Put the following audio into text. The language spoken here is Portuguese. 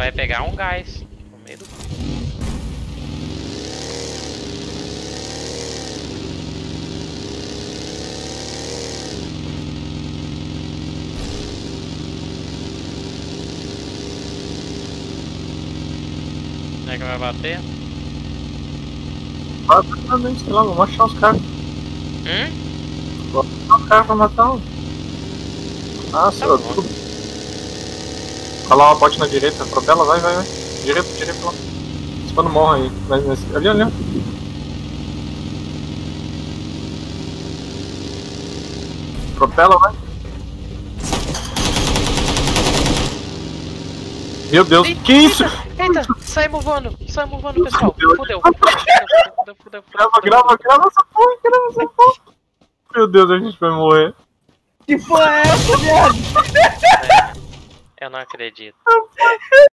vai pegar um gás no meio do... Será que vai bater? Vai, sei lá, vamos achar os caras. Vamos achar os caras pra matar um. Nossa, Tá bom. tudo. Olha lá, uma bote na direita, atropela, vai. Direito lá. Se não morre aí. Ali. Atropela, vai. Meu Deus, que isso? Eita, saímos voando, pessoal. Fudeu. Grava essa porra. Meu Deus, a gente vai morrer. Que porra é essa, viado? Eu não acredito.